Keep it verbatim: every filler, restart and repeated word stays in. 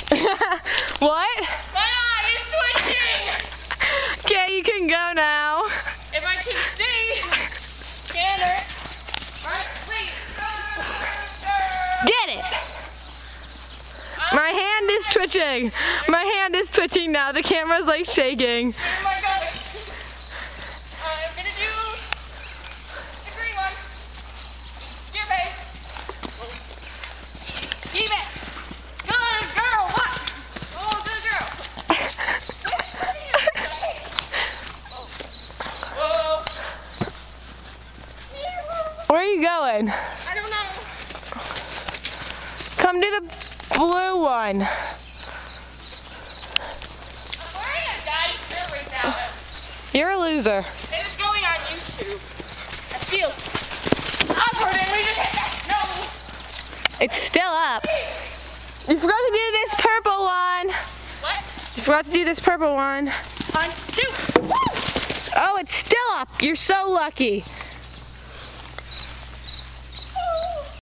What? My eye is twitching! Okay, you can go now. If I can see, Tanner. Alright, wait. Get it! My hand is twitching. My hand is twitching now. The camera's like shaking. Oh my god. I'm gonna do the green one. Your face. Keep it. Good girl. What? Oh, good girl. Whoa. Where are you going? I don't know. Come to the blue one. I'm wearing a guy's shirt right now. You're a loser. And it's going on YouTube. I feel awkward and we just hit that. No. It's still up. You forgot to do this purple one. What? You forgot to do this purple one. One, two. Woo! Oh, it's still up. You're so lucky.